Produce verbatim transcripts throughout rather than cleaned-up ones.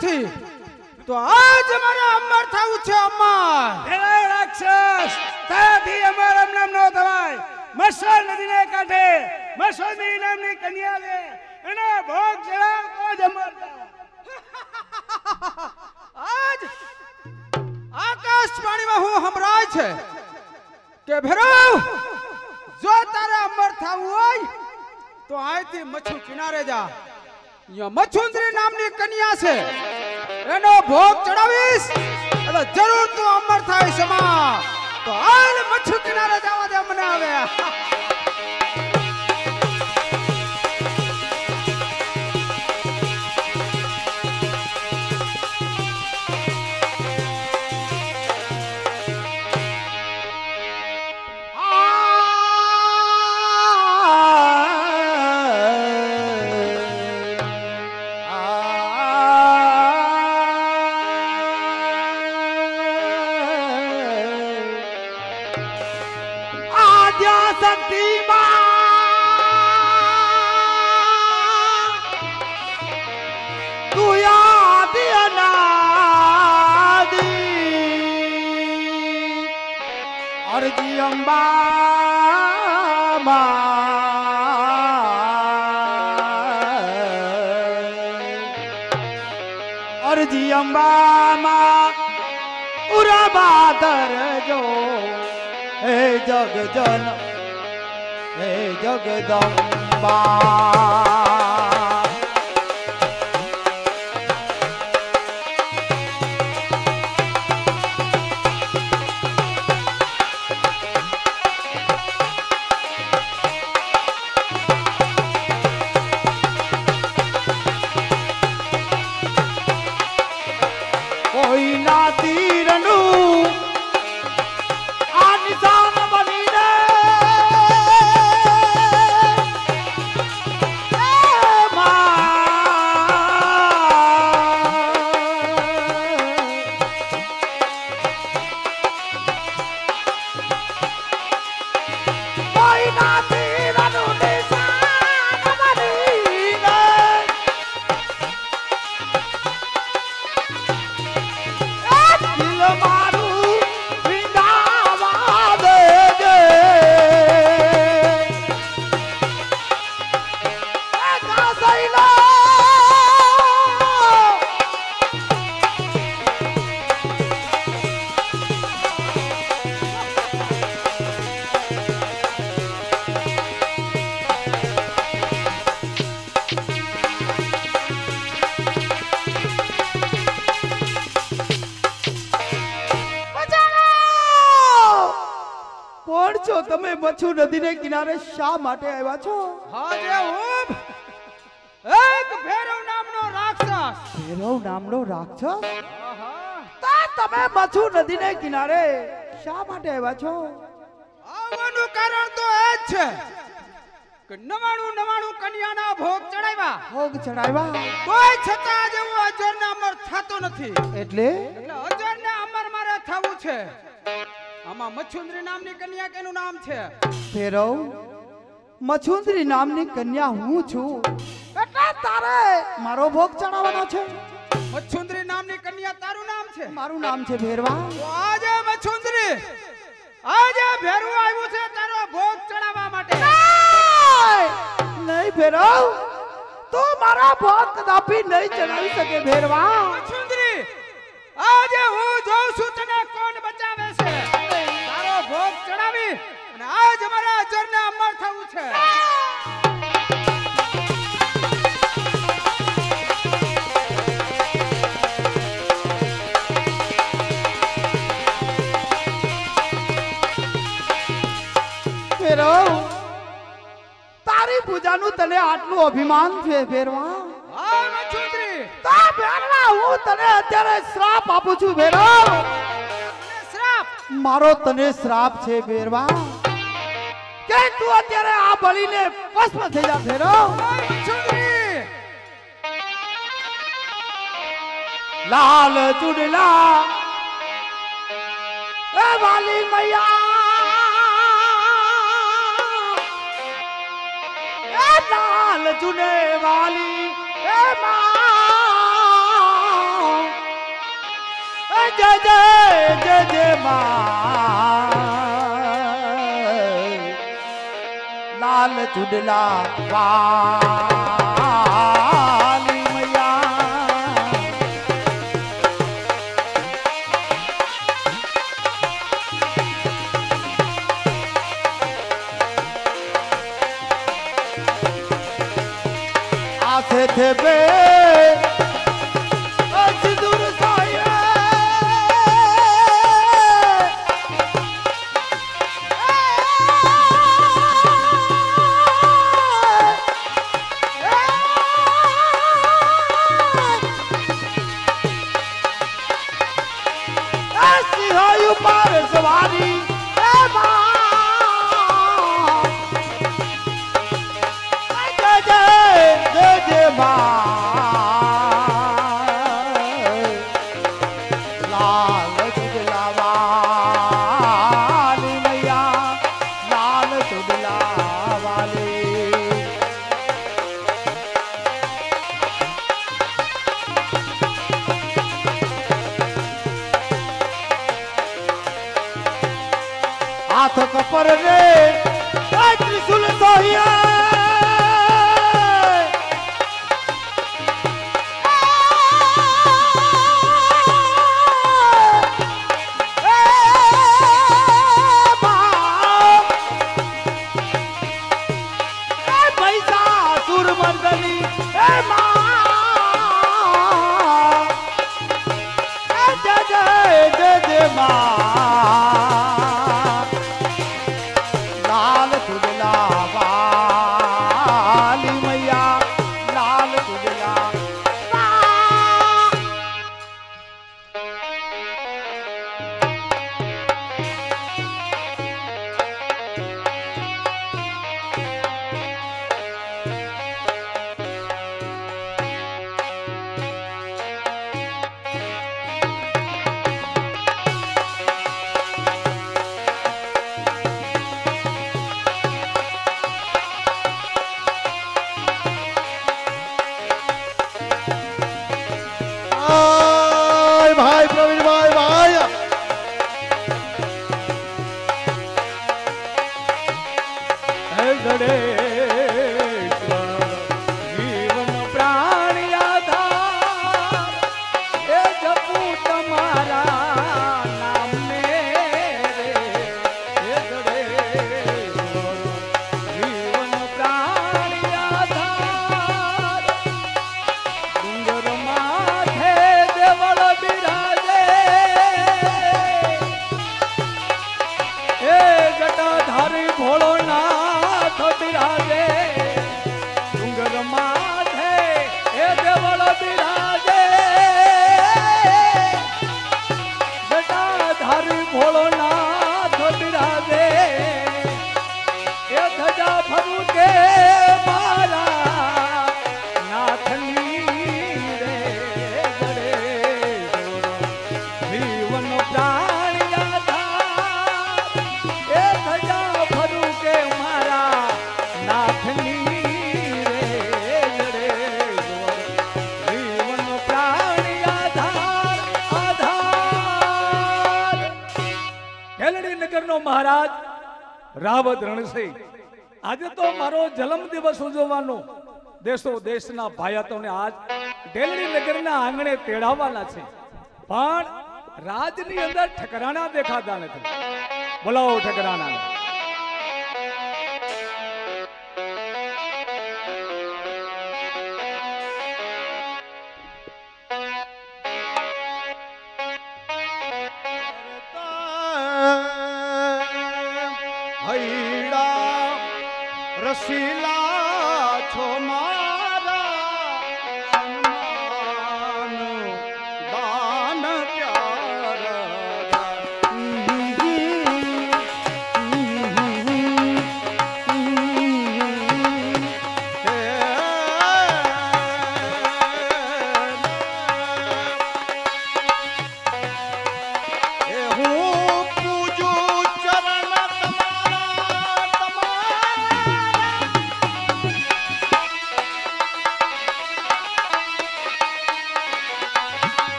નથી તો આજ અમારે અમર થવું છે અમર એલા રાક્ષસ તાથી અમર એમ નામ નો થવાય મસલ નદીને કાંઠે મસોદરી નામની કન્યા છે એનો ભોગ ચડાવ તો જ અમર આજ આકાશ પાણીમાં હું હમરાય છે કે ભેરવ જો તારે અમર થવું હોય તો અહીંથી મચ્છુ કિનારે જા અહીંયા મચ્છુંદરી નામની કન્યા છે એનો ભોગ ચડાવીશ એટલે જરૂર તું અમર થાય સમા તો હાલ મચ્છુ કિનારે જવા દે મને આવે અરજી અંબા અરજી અંબા ઉરા બાદર જો હે જગજન હે જગદંબા તમે મચ્છુ નદીને કિનારે શા માટે આવ્યા છો? હાજે હું એક ભેરવ નામનો રાક્ષસ. ભેરવ નામનો રાક્ષસ? તા તમે મચ્છુ નદીને કિનારે શા માટે આવ્યા છો? આવવાનું કારણ તો એ જ છે કે નવાણું નવાણું કન્યાના ભોગ ચડાવ્યા. ભોગ ચડાવ્યા તોય છતાં જેવું અજરને અમર થતો નથી. એટલે એટલે અજરને અમર મારે થવું છે. આમાં મચ્છુંદરી નામની કન્યા કેનું નામ છે? ભેરવ મચ્છુંદરી નામની કન્યા હું છું એટલે તારે મારો ભોગ ચડાવવાનો છે. મચ્છુંદરી નામની કન્યા તારું નામ છે? મારું નામ છે ભેરવા. તો આજે મચ્છુંદરી આજે ભેરવું આવ્યું છે તારો ભોગ ચડાવવા માટે. નહીં ભેરવ તો મારા ભોગ કદાપી નહીં ચડાવી શકે ભેરવા. મચ્છુંદરી આજે હું જોઉં છું તને કોણ બચાવે છે. તારો ભોગ ચડાવી અને આજ અમારા અજરને અમર થવું છે. ભેરવ તારી પૂજાનું તને આટલું અભિમાન છે ભેરવા? હા મચ્છુંદરી. તા ભેરવા હું તને અત્યારે શ્રાપ આપું છું ભેરવ. શ્રાપ? મારો તને શ્રાપ છે ભેરવા કે તું અત્યારે આ બલીને ભસ્મ થઈ જા ભેરવ. મચ્છુંદરી લાલ ચુડલા એ વાલી મૈયા લાલ ચુને વાલી એ મા जय जय जय जय मां लाल चुडला वाली मैया आथे थे बे सिंदूर साया पर सवारी जय जय जय जय लाल चुडला वाली मैया लाल चुडला वाली हाथ कपर रे त्रिशूल सोहिया पैसा सुर मर्दनी जय जय जय जय मां लाल चुडला वाली मैया लाल चुडला भाई प्रवीण भाई भाई जीवन प्राण आधार ए जपू तुम्हारा नाम मेरे जीवन प्राण आधार डूंगर माथे देवल बिराजे ए जटाधारी भोलोनाथ बिराजे डूंगर माथे ए देवल बिराजे जटाधारी भोलोनाथ बिराजे ए धजा फरू के मारा नाथनी रे गड़े जीवन प्राण आधार ए धजा फरू के मारा नाथनी रे गड़े जीवन प्राण आधार आधार केलड़ी नगर नो महाराज रावत रणसिंह आज तो मारो जन्म दिवस उजवવાનો देशो देशना भायातोने आज डेलड़ी नगरना आंगणे तेड़ावाना छे पण રાજની અંદર ઠકરાણા દેખાતા નથી બોલાવો ઠકરાણા હૈડા રસીલા છો મારા સન્માન દાન પ્યારા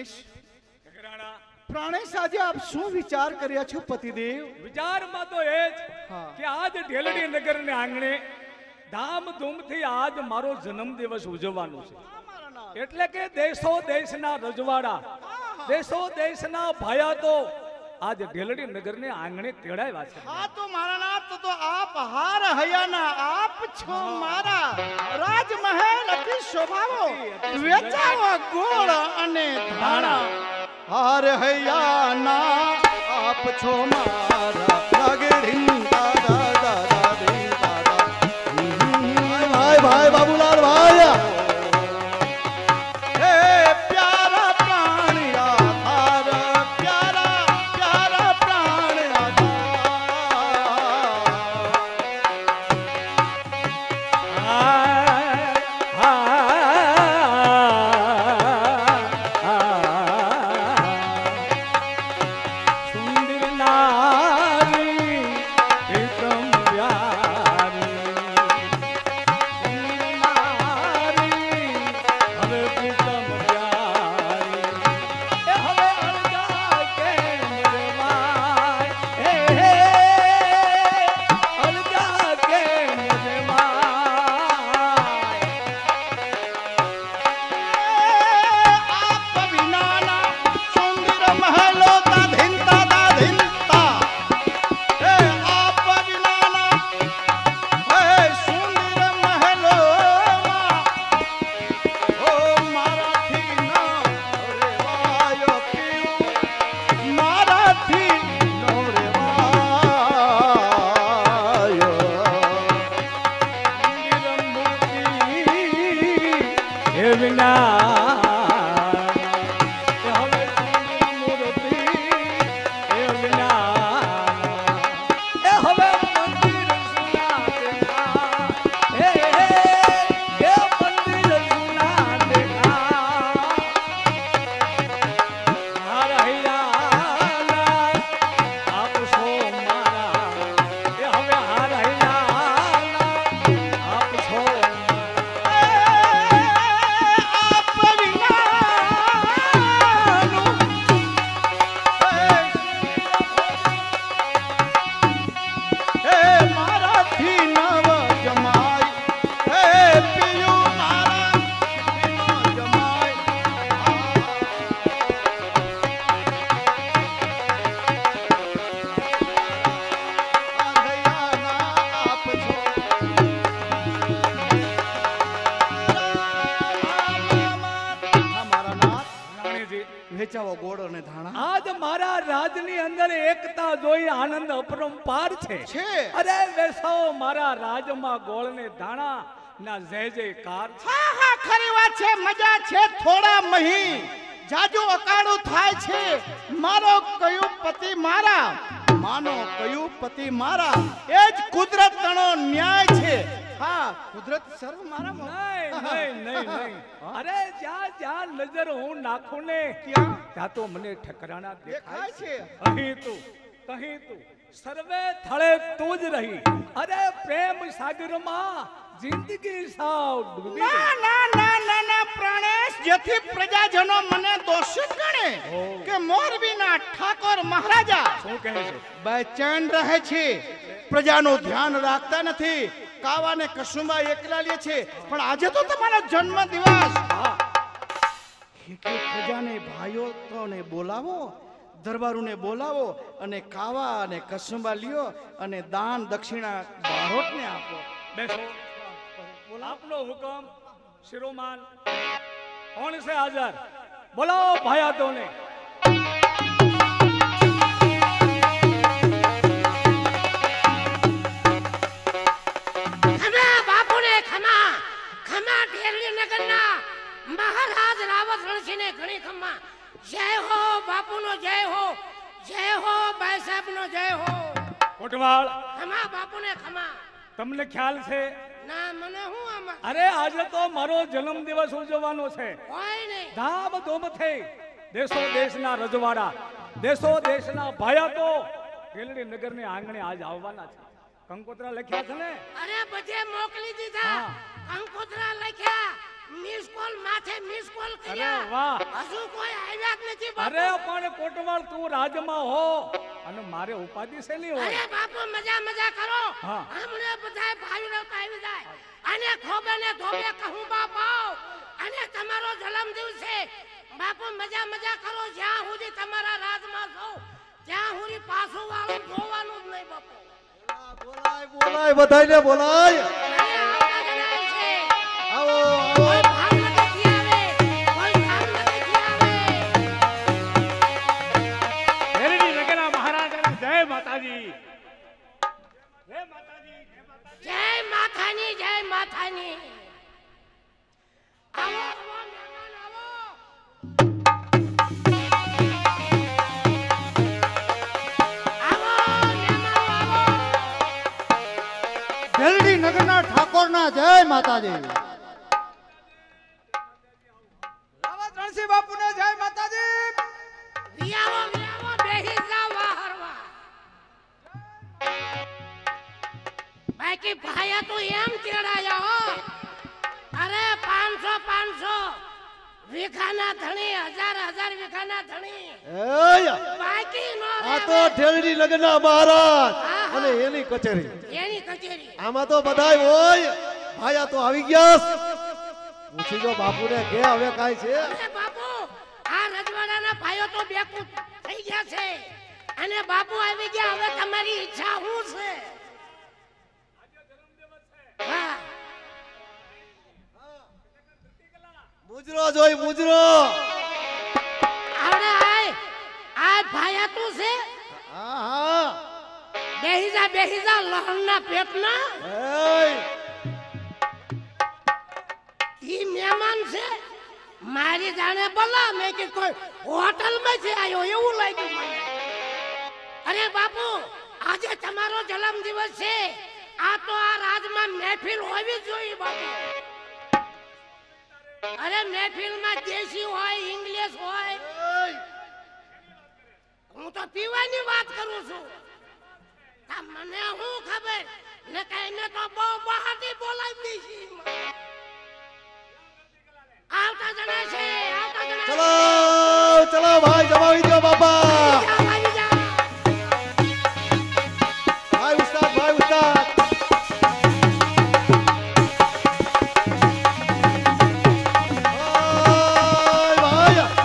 પ્રાણેશ ઠકરાણા, પ્રાણેશ આજે આપ શું વિચાર કર્યા છો પતિદેવ? વિચારમાં તો એ જ હા. કે આજ ઢેલડી નગર ને આંગણે ધામધૂમથી આજ મારો જન્મ દિવસ ઉજવવાનો છે. એટલે કે દેશો દેશના રજવાડા, દેશો દેશના ભાયાતો આજ ઢેલડી નગર ને આંગણે તેડાવ્યા છે. હા તો મારા નાથ તો તો આપ હાર હૈયાના આપ છો મારા રાજમહેલ અતિ શોભાવો વેચાવો ગોળ અને ધાણા. હાર હૈયાના આપ છો મારા લાગડીન દાદા દાદા દિન દાદા. ભાઈ ભાઈ બાબુલાલ ભાઈ હે પ્યારા પ્રાણિયા હાર પ્યારા પ્યારા પ્રાણિયા સુંદર નારી એકદમ પ્યારી, સુંદર નારી હવે પ્રીતમ પ્યારી, એ હવે અળગા કેમ રેવાય, હે હે અળગા કેમ રેવાય. આપ વિનાના સુંદર મહેલો દાધિનતા દાધિનતા. હે આપ વિનાના હે સુંદર મહેલોમાં ઓ મારાથી ન રેવાયો પીવું, મારાથી ન રેવાયો. હે વિના હવે મૂર્તિ હે વિના એ હવે મંદિર સુના દેખા, હે હે હે મંદિર સુના દેખા. મારા હૈયાના આપ છો મારા, એ હવે હાર હૈયાના આપ છો આપ વિનાનું હે મારાથી નવ જમાય, હે પિયું મારાથી ન જમાય. આ હૈયાના આપ છો મારા નાથ. રાણીજી. વેચાવો ગોળ અને ધાણા આજ મારા રાજની અંદર એકતા જોઈ આનંદ અપરંપાર છે. છે. અરે બેસાઓ મારા રાજમાં ગોળ ને ધાણા ના જય જયકાર છે. હા હા ખરી વાત છે. મજા છે થોડા મહી જાજુ અકાળું થાય છે. મારો કયું પતિ મારા, માનો કયું પતિ મારા, એ જ કુદરતનો ન્યાય છે. હા કુદરત સર્વ મારા નહીં નહીં નહીં નહીં અરે જ્યાં જ્યાં નજર હું નાખું ને ક્યાં? ત્યાં તો મને ઠકરાણા દેખાય દેખાય છે. અહીં તું કહી તું સર્વે થળે તું જ રહી. અરે પ્રેમ સાગરમાં જિંદગી સાવ ડૂબી ના ગઈ. ના ના ના ના પ્રાણેશ, જેથી પ્રજાજનો મને દોષિત ગણે ઓ. કે મોરબીના ઠાકોર મહારાજા શું કહે છે? બેચેન રહે છે, પ્રજાનું ધ્યાન રાખતા નથી, કાવાને કસુંબા એકલા લે છે. પણ આજે તો તમારો જન્મ દિવસ, હા એટલે પ્રજાને ભાઈઓ તોને બોલાવો, દરબારોને બોલાવો અને કાવા અને કસુંબા લ્યો અને દાન દક્ષિણા બારોટને આપો. બેસો. આપનો હુકમ શિરોમાન. કોણ છે હાજર? બોલાવો ભાયાતોને. ખમા બાપુને ખમા, ખમા ઢેરલી નગરના મહારાજ રાવત રણસિંહને ઘણી ખમા. જય હો બાપુનો જય હો, જય હો ભાઈ સાહેબનો જય હો. કોટવાળ ખમા બાપુને ખમા. તમને ખ્યાલ છે? ના મને હું આમાં અરે આજે તો મારો જન્મ દિવસ ઉજવવાનો છે. હોય નહીં. ધામધૂમથી દેશો દેશના રજવાડા, દેશો દેશના ભાયાતો ઢેલડી નગરની આંગણે આજ આવવાના છે. કંકોત્રા લખ્યા છે ને? અરે બધે મોકલી દીધા. હા. કંકોત્રા લખ્યા, મિસ કોલ માથે મિસ કોલ અરે કર્યા વાહ. હજુ કોઈ આવ્યા જ નથી બાપુ. અરે પણ કોટવાળ તું રાજમાં હો અને મારે ઉપાધિ શેની અરે હોય બાપુ મજા મજા કરો. હા. હમણે બધાય ભાઈ લોકો આવી જાય અને ખોબે ને ધોબે કહું બાપાઓ અને તમારો જન્મદિવસ છે બાપુ મજા મજા કરો જ્યાં સુધી તમારા રાજમાં છો ત્યાં સુધી પાછું વાળું જોવાનું જ નહીં બાપુ. બોલાય બોલાય બધાયને બોલાય. અરે આવતા જણાય છે આવો કોઈ આવો. ભાવ નથી આવે કોઈ કામ નથી આવે. ડેલડી નગરના મહારાજાને જય માતાજી. જય માતાજી જય માતાજી. જય માથાની જય માથાની. આવો આવો મહેમાન આવો. આવો મહેમાનો આવો. ભેલડી નગરના ઠાકોરના જય માતાજી. રાવત રણસિંહ બાપુને જય માતાજી. વિયાવો વિયાવો બેહી જાવ વાહરવા. બાકી ભાયા તું એમ ચેડાયા હો. અરે પાંચસો પાંચસો વીઘાના ધણી હજાર હજાર વીઘાના ધણી એય, બાકી નો આ તો ઢેલડી નગરના મહારાજ હા, હા. અને એની કચેરી. એની કચેરી. આમાં તો બધાય હોય. ભાઈ આ તો આવી ગયા છે. પૂછી જો બાપુને કે હવે કાંઈ છે? અરે બાપુ આ રજવાડાના ભાઈઓ તો બેકૂફ થઈ ગયા છે અને બાપુ આવી ગયા હવે તમારી ઈચ્છા શું છે? હા મુજરો જોઈ મુજરો. આવડે આય આ ભાયા તું છે હા હા. બેહી જા બેહી જા લહણના પેટના એય, ઈ મહેમાન છે મારી જાણે બોલા મેં કે કોઈ હોટલમાં છે આયો એવું લાગ્યું મને. અરે બાપુ આજે તમારો જન્મદિવસ છે આ તો આ રાજમાં મહેફિલ હોવી જ જોઈએ બાપુ. અરે મહેફિલમાં દેશી હોય ઇંગ્લિશ હોય એય. હું તો પીવાની વાત કરું છું. આ મને શું ખબર ને કઈને તો બહુ બહાટી બોલાવી દીધી. આવતા જણા છે આવતા જણા ચલો ચલો ભાઈ જમાવી દો બાપા. આવી જા. ભાઈ ઉસ્તાદ ભાઈ ઉસ્તાદ. ભાઈ ભાઈ.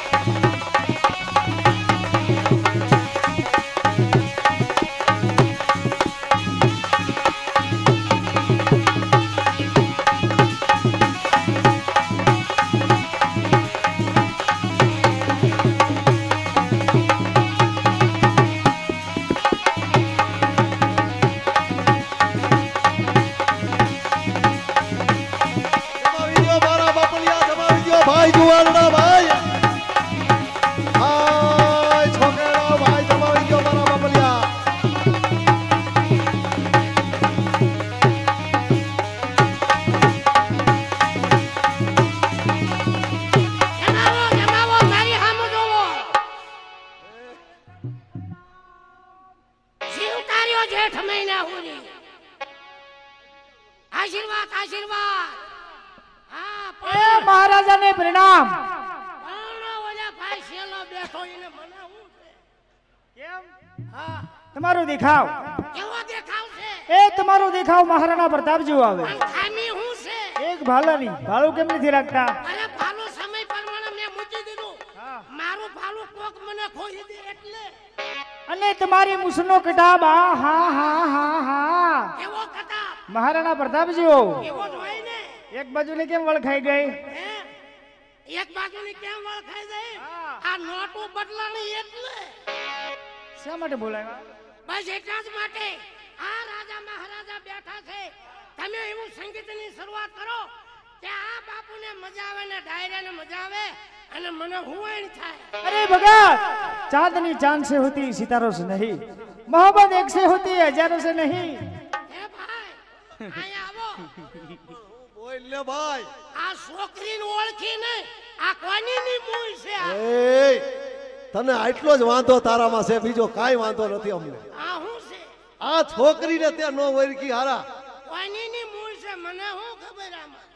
જમાવી દો મારા બાપલિયા, જમાવી દો ભાઈ જુવાનના ભાઈ. ભાઈ છોકરા ભાઈ જમાવી દો મારા બાપલિયા. જમાવો જમાવો મારી સામું જોવો. જીવતાર્યો જેઠ મહિના સુધી આશીર્વાદ આશીર્વાદ. હા એ પણ મહારાજાને પ્રણામ. પણ ઓલા ભાઈ શેલો બેઠો એને મને શું છે? કેમ? હા તમારો દેખાવ કેવો દેખાવ છે એ તમારો દેખાવ મહારાણા પ્રતાપ જેવો આવે. પણ ખામી શું છે? એક ભાલાની ભાલું કેમ નથી રાખતા? અરે ભાલું સમય પ્રમાણે મેં મૂકી દીધું. હા. મારું ભાલું કોક મને ખોઈ દે એટલે અને તમારી મૂછનો કટાબ આ હા હા હા હા કેવો કટાપ મહારાણા પ્રતાપ જેવો. એવો જ હોય ને. એક બાજુની કેમ વળખાઈ ગઈ? હે? એક બાજુની કેમ વળખાઈ જાય? હા. આ નોટું બદલાણી એટલે શા માટે બોલાવ્યા? બસ એટલા જ માટે આ રાજા મહારાજા બેઠા છે. તમે એવું સંગીતની શરૂઆત કરો કે આ બાપુને મજા આવે ને ડાયરાને મજા આવે અને મને હુવાણ થાય. अरे भगत, चांदनी चांद से होती सितारों से नहीं, मोहब्बत एक से होती है हजारों से नहीं. હે ભાઈ અહીંયા આવો. બોલ લે ભાઈ. આ છોકરીને ઓળખી નહીં આ કોનીની મૂળ છે આ? એય, તને આટલો જ વાંધો તારામાં છે, બીજો કાંઈ વાંધો નથી અમને. આ શું છે? આ છોકરીને ત્યાં નો વરકી હારા. કોનીની મૂળ છે મને શું ખબર આમાં?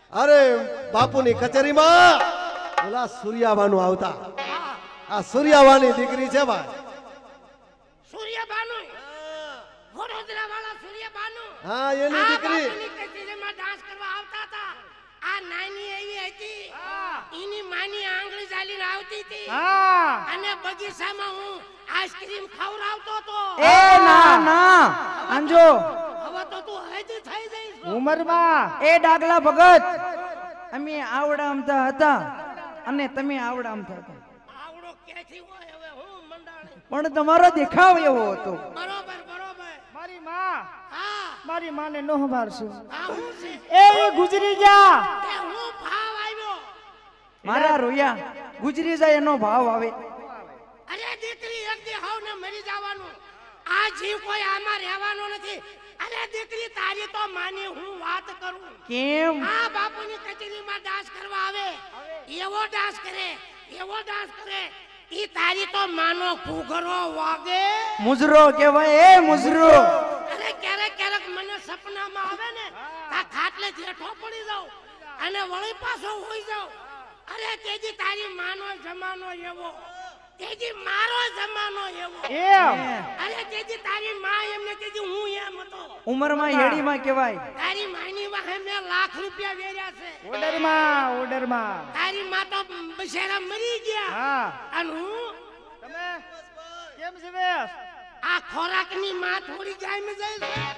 અરે બાપુની કચેરીમાં ઓલા સૂર્યાબાનું આવતા. આ સૂર્યાબાની દીકરી છે ભાઈ. સૂર્યબાનુ વડોદરા વાળા સૂર્યબાનુ હા એની આ દીકરી. બાપુની કચેરીમાં ડાન્સ કરવા આવતા હતા. આ નાની એવી હતી એની માની આંગળી ચાલીને આવતી હતી હા અને બગીચામાં હું આઈસ્ક્રીમ ખવડાવતો હતો. એ ના ના અંજો હવે તો તું હજી થઈ જઈશ. ઉંમરમાં એ ડાગલા ભગત અમે આવડા અમથા હતા અને તમે આવડા અમથા હતા આવડો ક્યાંથી હોય હવે હું મંડાણી. પણ તમારો દેખાવ એવો હતો. બરોબર બરોબર. મારી માં હા મારી માને નો સંભાળશું. આ હું છે એ એ ગુજરી જા. એ હું ભાવ આવ્યો. મારા રોયા ગુજરી જાય એનો ભાવ આવે. અરે દીકરી એક દી હાવને મરી જવાનું. આ જીવ કોઈ આમાં રહેવાનો નથી. અરે દીકરી તારી તો માની હું વાત કરું. કેમ આ બાપુની કચેરીમાં ડાન્સ કરવા આવે એવો ડાન્સ કરે એવો ડાન્સ કરે ઈ તારી તો માનો ઘૂઘરો વાગે. મુજરો કહેવાય એ મુજરો. અરે ક્યારેક ક્યારેક મને સપનામાં આવે ને આ ખાટલે જેઠો પડી જાઉં અને વળી પાછો હોઈ જાઉં. અરે તેજી તારી માનો જમાનો એવો તેજી મારો જમાનો એવો. એમ અરે તેજી તારી માં એમને તેજી હું એમ હતો. ઉંમરમાં હેડીમાં કહેવાય. તારી માની વાહે મેં લાખ રૂપિયા વેર્યા છે. ઓર્ડરમાં ઓર્ડરમાં. તારી માં તો બિચારા મરી ગયા હા અને હું તમે કેમ છે બેસ? આ ખોરાકની માં થોડી જાય મે જાય.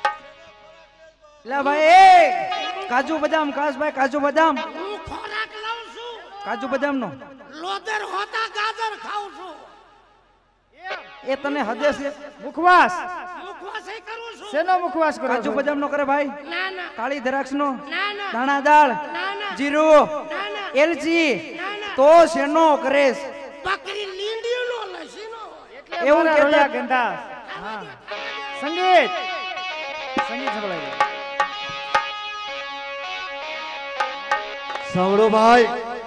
લા ભાઈ એ કાજુ બદામ કાસ ભાઈ કાજુ બદામ હું ખોરાક લઉં છું. કાજુ બદામ નો લોદર હોતા ગાજર ખાઉં છું. એ તને હદે છે. મુખવાસ મુખવાસ ય કરું છું. શેનો મુખવાસ કરો કાજુ છો? બદામ નો કરે ભાઈ. ના ના કાળી દ્રાક્ષ નો ના ના દાણા દાળ ના ના જીરું ના ના એલચી ના ના તો શેનો કરેશ. બકરી લીંડીનો લસીનો. એટલે એવું મારા કહેતા- રોયા ગંધાસ. હા સંગીત સંગીત સંભળાય. સાંભળો ભાઈ,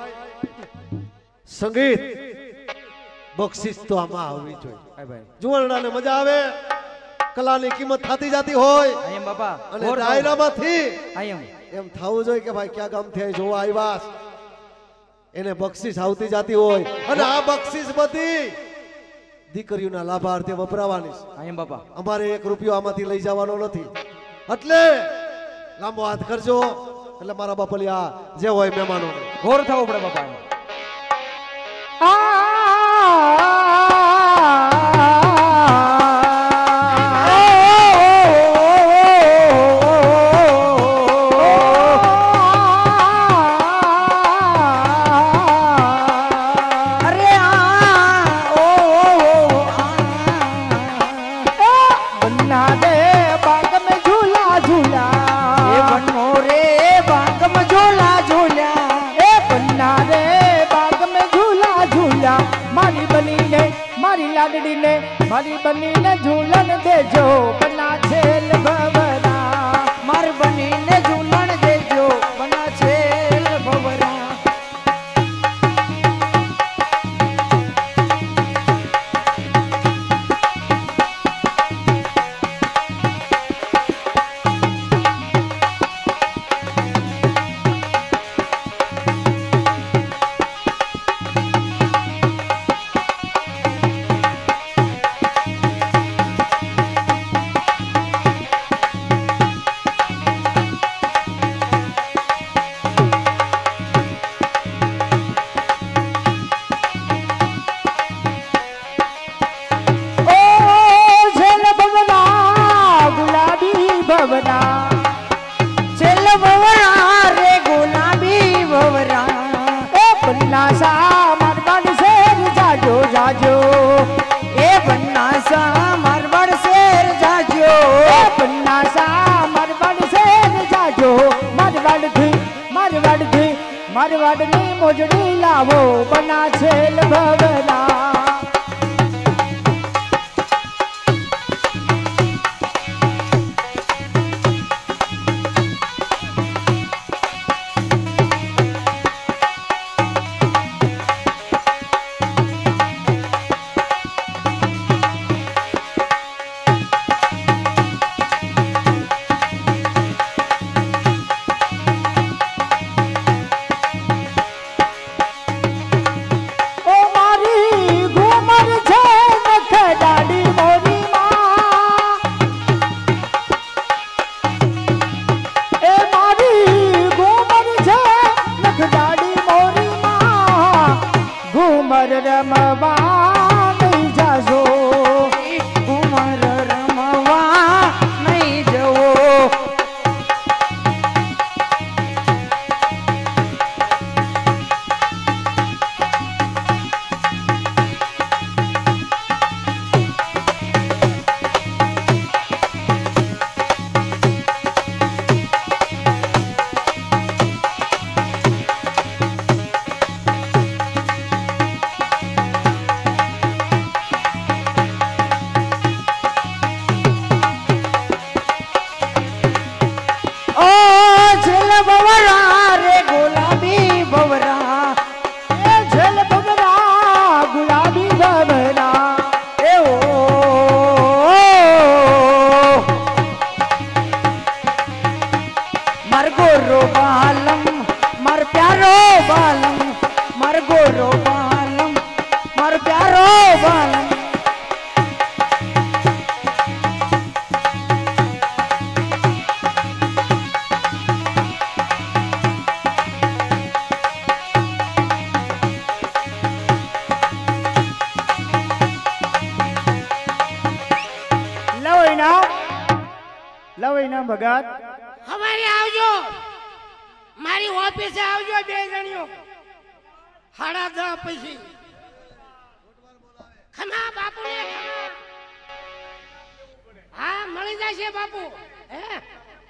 સંગીત બક્ષિસ તો આમાં આવવી જોઈએ. હાય ભાઈ જુવાનડાને મજા આવે, કલાની કિંમત થતી જતી હોય આયમ બાપા અને ઘોર થાવ. ડાયરામાંથી આયમ એમ થવું જોઈએ કે ભાઈ ક્યાં ગામથી અહીં જોવા આવ્યા છે. એને બક્ષિસ આવતી જતી હોય અને આ બક્ષિસ બધી દીકરીઓના લાભાર્થે વપરાવાની છે. આયમ બાપા અમારે એક રૂપિયો આમાંથી લઈ જવાનો નથી. એટલે લાંબો હાથ કરજો એટલે મારા બાપલિયા જે હોય મહેમાનો ઘોર થવું પડે બાપા. અરે આ ઓ बन्ना दे बाग में झूला झूला એ બનો રે બાગમ ઝોલા ઝોલા. ए बन्ना दे बाग में झूला झूला मारी बनी ने मारी लाडली ने मारी बनी ने झूलन देजो बना छेल भवरा માર બનીને ઝૂલણ દેજો બના છેલ ભવરા. ओ छेल भवरा गुलाबी भवरा છેલ ભવરા રે ગુલાબી ભવરા. ए बन्ना सा मारवाड़ शेर जाजो जाजो એ બન્નાસા મારવાડ શેર જાજો. ए बन्ना सा मारवाड़ शेर जाजो मारवाड़ थी मारवाड़ थी मारवाड़ नी मोजड़ी लावो बना छेल भवरा ઉમર રમવા નહીં જાજો, ઉમર રમવા નહીં જવો. ભગત હવારે આવજો, મારી ઓફિસે આવજો બે જણીઓ સાડા દસ પછી. ખમા બાપુ ને ખમા. હા મળી જશે બાપુ. હે